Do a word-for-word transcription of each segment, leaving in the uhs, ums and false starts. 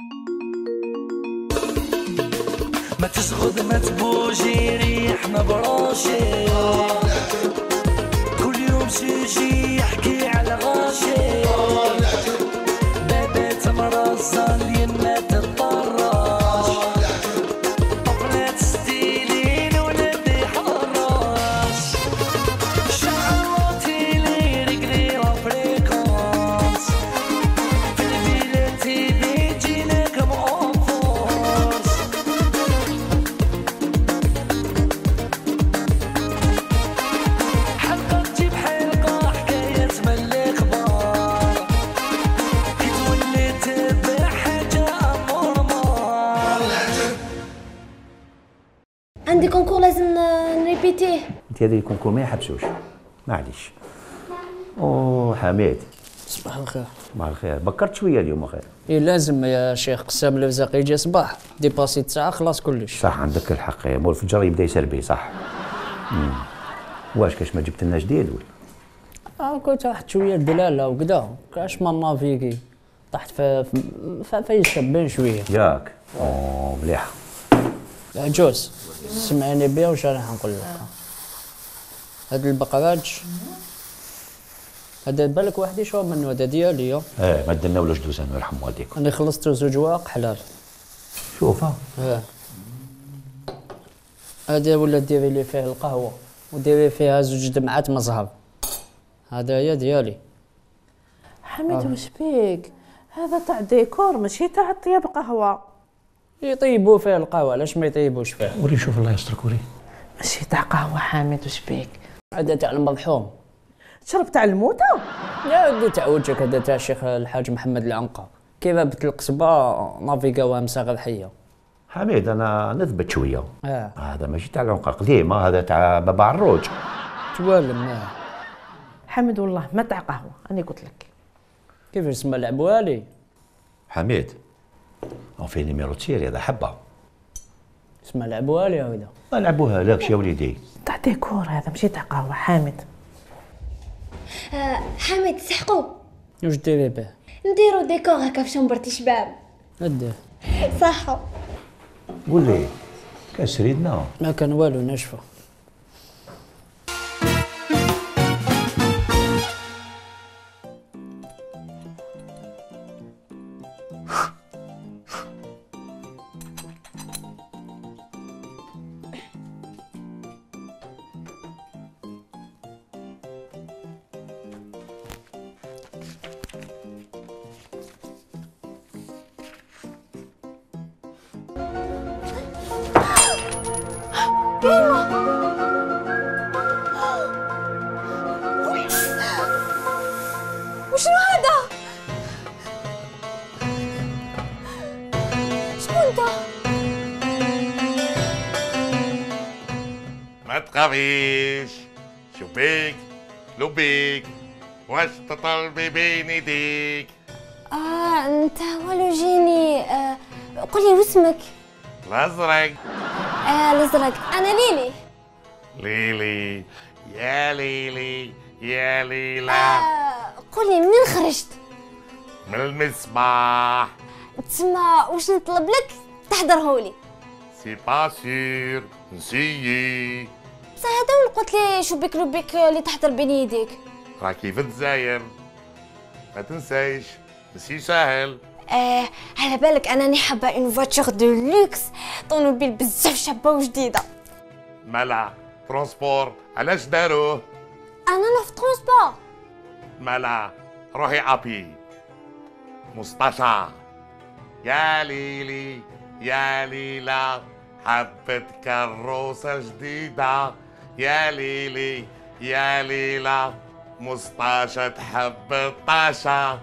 ما تسغد ما تبوجي ريح ما براشي، كل يوم شي يحكي على غاشي، بابات مرصة اليمة تطراش، طفلات ستيلين ولدي حراس، شعراتي لي رجلي وفريكونس، في الفيلا تيبي جيناكم أونفورس. حلقة تجيب حلقة حكاية من الأخبار، كي تولي تبع حاجة أمور مار. عندي كونكور لازم نريبيتيه. انت هذا الكونكور ما يحبسوش، معليش. اوه حميد، صباح الخير. صباح الخير. بكرت شويه اليوم اخير. ايه لازم يا شيخ، قسام الفزاق يجي صباح ديباسي تسعة خلاص كلش. صح عندك الحق، مول الفجر يبدا يسربي صح. امم واش كاش ما جبت لنا جديد ولا؟ اه كنت واحد شويه دلاله وكذا، كاش ما نافيكي طحت في في في الشبان شويه. ياك اوه مليحه. يا جوز سمعني بيها واش راح نقول لك. هاد البقراج هذا بالك واحد يشرب منه، هذا ديالي. اه ما درنا ولا جدوزان يرحم والديك. انا خلصت زوج واق حلال. شوف ها. اه هذا ولا ديري لي فيه القهوه وديري فيها زوج دمعات مزهر، هذا هي ديالي. حميد واش بيك؟ هذا تاع ديكور ماشي تاع طياب قهوه. يطيبوا فيه القهوه علاش ما يطيبوش فيه؟ وري شوف الله يسترك وري. ماشي تاع قهوه حميد واش بيك؟ هذا تاع المرحوم. شرب تاع الموتى؟ يا ودي تاع وجهك، هذا تاع الشيخ الحاج محمد العنقا، كي رابط القصبه نافيكا مساغ حيه. حميد انا نثبت شويه. اه هذا ماشي تاع العنقه قديم، هذا تاع بابا عروج. توالم. اه حميد والله ما تاع قهوه، انا قلت لك. كيف اسمه العبوالي؟ حميد هو في نيميرو تسيري هذا حبه. اسمه العبوالي هذا. نلعبوها لك يا وليدي. تاع ديكور هذا ماشي تاع قهوه حامد. آه حميد تسحقوا واش ديري به؟ نديرو ديكور هكا في شنبرتي شباب. اديه صحة. قول لي كان سريدنا؟ ما كان والو ناشفه. وشنو هذا؟ شنو انت؟ ما تخافيش، شو بيك لبيك واش تطلبي بين يديك؟ اه انت والو جيني. آه قولي واسمك. الازرق. آه الازرق. انا ليلي. ليلي يا ليلي يا ليلى. آه قولي منين خرجت؟ من المصباح. تسمى واش نطلب لك تحضرهولي؟ سي با سير نسيي. بصح هذا وين قلت لي شو بيك لبيك اللي تحضر بين يديك؟ راكي في الجزائر ما تنسايش، ماشي ساهل. آه على بالك انني حابه اون فواتور دو لوكس، طوموبيل بزاف شابه وجديده. مالا ترونسبور علاش داروه؟ انا لا في ترونسبور. مالا روحي ابي مستشار. يا ليلي يا ليلى حبت كروسة جديدة. يا ليلي يا ليلى مستاشة تحب الطاشة.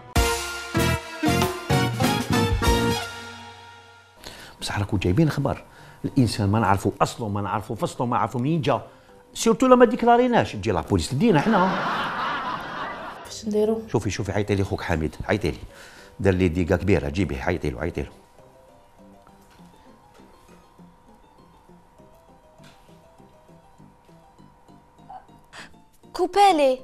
بصح راكو جايبين خبر الانسان ما نعرفوا اصله ما نعرفوا فصله ما نعرفوا منين جا، سيرتو لما ديكلاريناش تجي لا بوليس تدينا حنا. فاش نديرو؟ شوفي شوفي عيطي لي خوك حميد، عيطي لي، دار لي ديكا كبيره، جيبيه عيطي له عيطي له. كوبالي.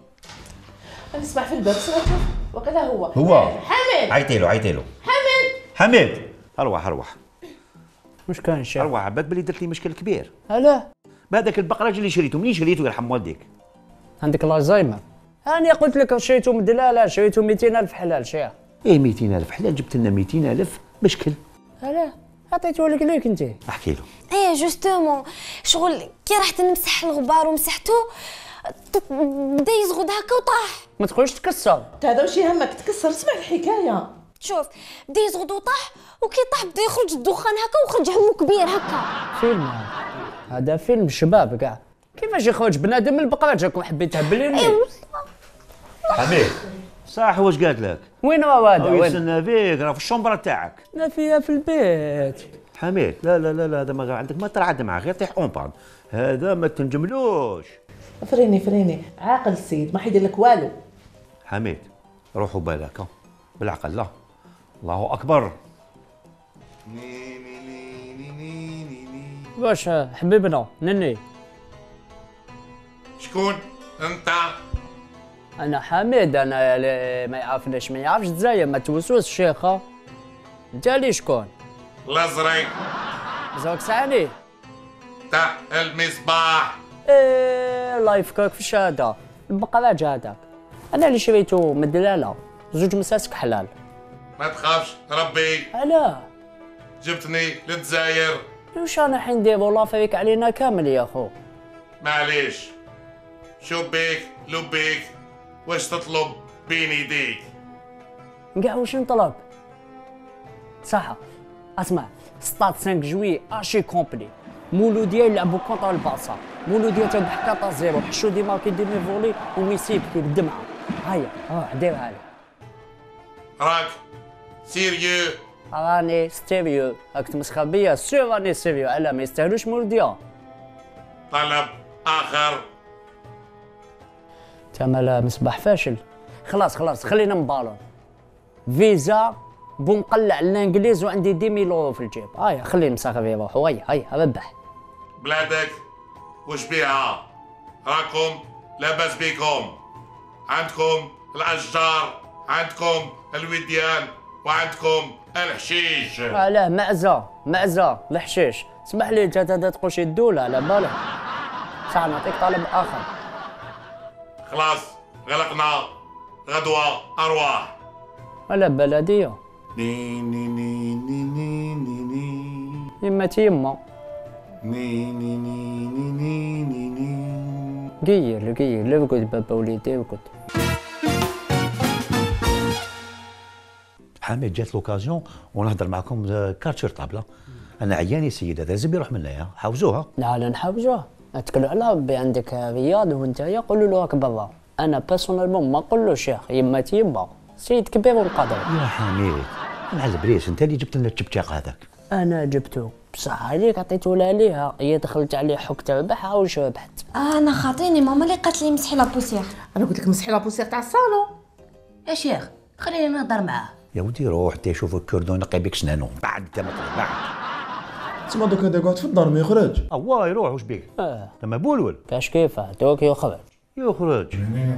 نسمع في الباب، سمعت وقيلا هو. هو حميد عيطي له عيطي له. حميد حميد اروح اروح واش كان الشيخ؟ اروح عباك بلي درت لي مشكل كبير. علاه؟ بهذاك البقراج اللي شريته، منين شريته يرحم والديك؟ عندك الزهايمر. انا قلت لك شريته من دلاله، شريته مئتين ألف حلال شيخ. ايه مئتين ألف حلال، جبت لنا مئتين ألف مشكل. علاه؟ عطيته لك ليك انت. احكي له. ايه جوستومون شغل كي رحت نمسح الغبار ومسحته بدا يزغد هكا وطاح. ما تقولش تكسر. هذا واش يهمك تكسر؟ اسمع الحكايه. شوف بدا يزغد وطاح، وكي طاح بدا يخرج الدخان هكا وخرج همو كبير هكا. فيلم هذا. هذا فيلم شباب كاع. كيفاش يخرج بنادم من البقره؟ جاكم حبيت تهبليني. ايه حميد صح واش قالت لك؟ وين هو هذا؟ وين؟ وين؟ يستنى فيك راه في الشومبره تاعك. انا فيها في البيت. حميد لا لا لا لا هذا ما عندك ما ترعد معاه، غير طيح اون بان، هذا ما تنجملوش. فريني فريني عاقل السيد ما حيدير لك والو. حميد روحوا بالك ها. بالعقل لا. الله اكبر. واش حبيبنا نني؟ شكون انت؟ انا حميد، انا اللي ما يعرفنيش ما يعرفش تزايا، ما توسوس الشيخه. انت اللي شكون؟ الازرق زوك سعني. تاع المصباح. ايه الله يفكرك في الشهاده. البقراج هذاك انا اللي شريته من الدلاله، زوج مساسك حلال. ما تخافش ربي، علاه؟ جبتني للجزائر. واش انا حين ندير والله فيك علينا كامل يا خو. معليش، شو بيك لو بيك، واش تطلب بين يديك؟ كاع واش نطلب؟ صح اسمع، ستاد خمسة جويي اشي كومبلي، مولوديه يلعبوا كونتر البارسا، مولوديه تربح أربعة صفر، حشو ديما كيدير فولي وميسي يبكي بالدمعه. هيا روح ديرها لي. راك سيريو؟ راني ستيريو، راك تمسخر بيا؟ سير راني سيريو، علاه ما يستاهلوش مولوديه. طلب اخر. تمالا مصباح فاشل. خلاص خلاص خلينا من بالون. فيزا بنقلع الانجليز وعندي عشرة آلاف يورو في الجيب. هيا خلينا مسخر في روحو. هيا هيا ربح. بلادك وش بيها؟ راكم لاباس بيكم، عندكم الاشجار، عندكم الوديان، وعندكم الحشيش. علاه معزه معزه الحشيش. اسمح لي انت تقول شي الدوله على بالك. صح نعطيك طلب اخر. خلاص غلقنا، غدوة أرواح. على بلديه. ني ني ني ني ني ني ني يما تيما ني ني ني ني ني ني. قير قير لا رقد بابا وليدي رقد. حميد جات لوكازيون ونهضر معكم كارتشر طابله. انا عياني سيد هذا لازم يروح منايا، حاوزوها. لا لا نحوجوه. اتكلوا على ربي، عندك رياض وانت قولوا له راك برا. انا بيرسونيلمون ما نقولوش شيخ، يما تيما سيد كبير ونقدر. يا حميد مع البريس انت اللي جبت لنا التبتاق هذاك. انا جبته بصح عليك عطيته لها ليها، هي دخلت عليه حك تربحها وش ربحت. انا خاطيني ماما اللي قالت لي مسحي لابوسيغ. انا قلت لك مسحي لابوسيغ تاع الصالون. يا شيخ خليني نهضر معاه. يا ودي روح انت شوف الكردو ينقي بك سنانو بعد انت ما تروح بعد. تسمى دوك هذا قاعد في الدار ما يخرج. الله يروح واش بيك؟ اه لما بولول كاش كيفه دوك يخرج. يخرج.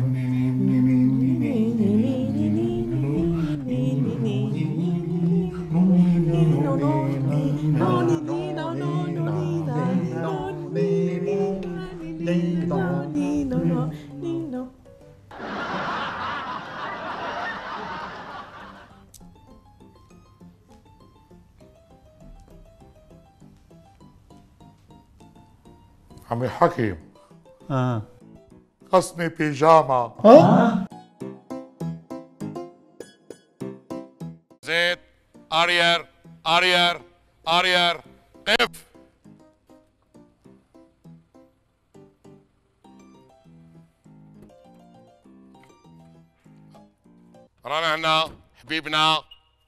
عمي حكيم اه قصني بيجاما. زيد ارير ارير ارير قف. رانا هنا حبيبنا.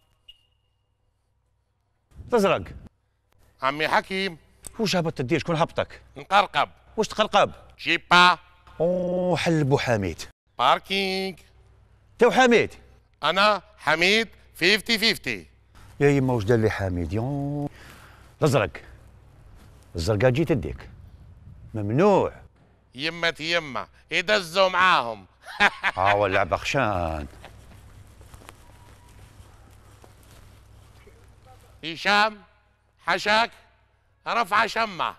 تزرق. عمي حكيم واش هبط تدير؟ شكون هبطك؟ نقرقب. واش تقرقب؟ جيبا. اوه حل بو حميد. باركينج. تو حميد. انا حميد خمسين خمسين. يا يما واش دار لي حميد يون. الازرق الزرقاء جي تديك ممنوع. يمة يمة يدزوا معاهم. اه واللعبة خشان. هشام حشاك رفع شمة.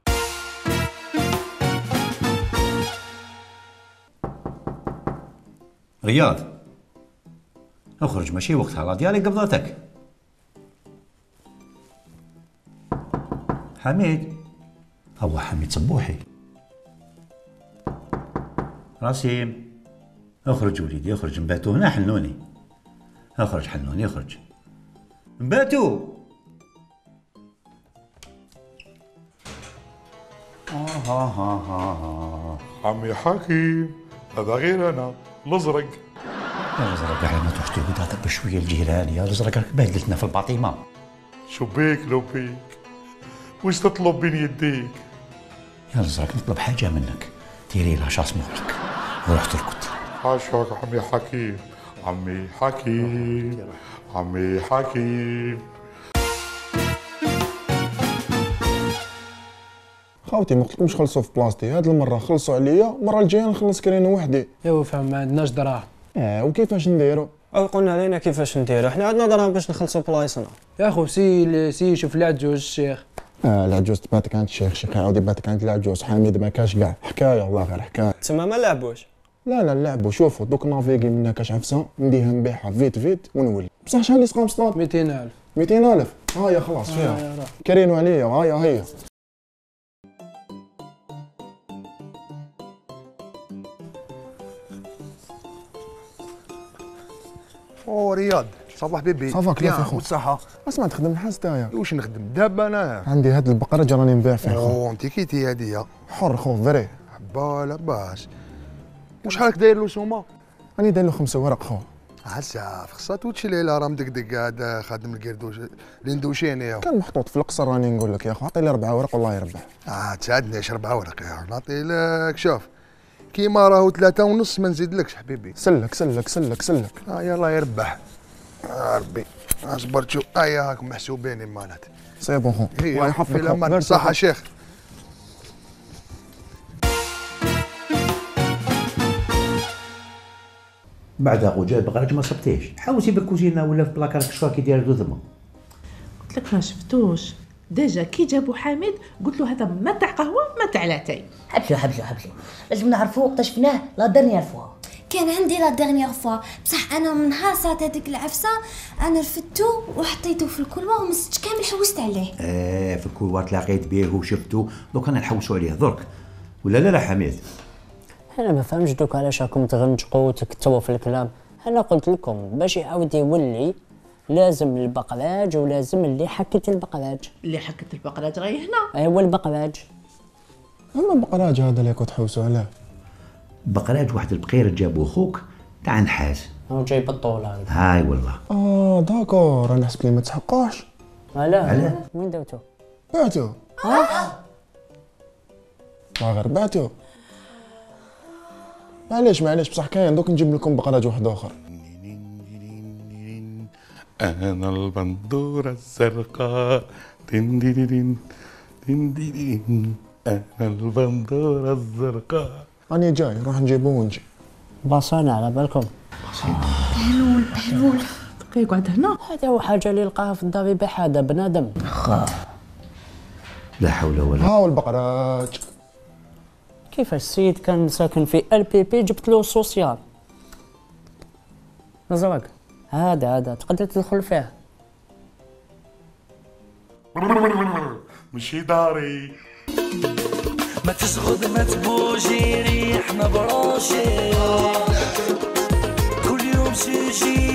رياض اخرج، ماشي وقتها، لا ديالي قبضتك. حميد، هو حميد صبوحي. راسيم اخرج وليدي اخرج، نباتو هنا حنوني. اخرج حنوني اخرج، نباتو. آه ها ها ها. عمي حكيم هذا غير انا الازرق. يا الازرق على ما تروح تقعد هذا بشويه الجيران، يا الازرق راك بهدلتنا في الباطيمه. شو بيك لو بيك؟ وش تطلب بين يديك؟ يا الازرق نطلب حاجه منك، ديري لها شاص مهلك وروح تركض. حاشاك عمي حكيم، عمي حكيم، عمي حكيم. خاوتي ما قلتلكمش خلصوا في بلاصتي، هاد المره خلصوا عليا، المره الجايه نخلص كرينه وحدي. ايوا فهم، ما عندناش دراهم. اه وكيفاش نديرو؟ قلنا علينا كيفاش نديرو، حنا عندنا دراهم باش نخلصوا بلايصنا. يا خو سي سي شوف العجوز الشيخ. اه العجوز تباتك عند الشيخ، الشيخ يعاود يباتك عند العجوز. حميد ما كاش كاع حكايه، والله غير حكايه. تما ما لعبوش. لا لا نلعبوا. شوفوا دوك نافيكي منا كاش عفسه نديها نبيعها فيت فيت ونولي. بصح شحال اللي سقام سطات؟ مئتين ألف. مئتين ألف هايا خلاص فيها. كرينو عليا هايا هي. او رياض صباح بيبي. صافاك كيف اخو؟ والصحة؟ اسمع تخدم الحاج تاعي. واش نخدم دابا انا؟ عندي هاد البقره راني نبيع فيها خو. او انت كيتي هادية حر خو فري. با لاباس. وشحالك داير له سومه؟ راني داير له خمسة ورق خو. عساف خصها توتشي ليلة راه مدقدق هذا خادم القردوش الاندوشيني. كان محطوط في القصر راني نقول لك يا خو، عطي لي أربعة ورق والله يربح. اه تساعدنيش أربعة ورق يا نعطي لك. شوف كيما راهو ثلاثة ونص ما نزيدلكش حبيبي. سلك سلك سلك سلك. اه يلا يربح. آه ربي اصبر شو هيا هاكم محسوبين مالت. سي بون خو الله يحفظك. في الامان. صحة شيخ. بعد اخو جاي بقراج ما صبتيش، حاولتي بالكوزينه ولا في بلاكار شكون كي داير دو ثما. قلت لك ما شفتوش ديجا كي جابوا حميد قلت له هذا ما تاع قهوه ما تاع لاتاي. حبسوا حبسوا حبسوا، لازم نعرفوا وقتاش شفناه لا ديرنيير فوا. كان عندي لا ديرنيير فوا، بصح انا من نهار صارت هذيك العفسه انا رفدتو وحطيته في الكلوه وما زدتش كامل حوست عليه. اه في الكلوه تلاقيت به وشفتو، دوك انا نحوسوا عليه درك ولا لا لا حميد؟ انا ما فهمتش دوك علاش راكم تغنجقوا وتكتبوا في الكلام. انا قلت لكم باش يعاود يولي لازم البقلاج ولازم اللي حكت البقلاج. اللي حكت البقلاج غير هنا. ايوا البقلاج. اما البقلاج هذا اللي كنت تحوسوا عليه. بقلاج واحد البقير جابو خوك تاع نحاس. هو جاي بالطول هذا. هاي والله. اه داكور انا حسبت لي ما تحقاش. علاه؟ علاه؟ وين دوتو؟ بعتو. اه غير بعتو. معليش معليش بصح كاين دوك نجيب لكم بقلاج واحد اخر. انا البندوره الزرقاء دين دين دين دين دين. انا البندوره الزرقاء. راني جاي نروح نجيبو ونجي. باصانا على بالكم. بحلول بحلول. دقيق قعد هنا. هذا هو حاجه اللي لقاها في الدار يبيع هذا بنادم. لا حول ولا. هاو البقراج. كيفاش السيد كان ساكن في ال بي بي جبت له سوسيال. نزرق هذا هذا تقدر تدخل فيه. مشي داري. ما تزغد ما تبوجي ريحنا براشي كل يوم سيجي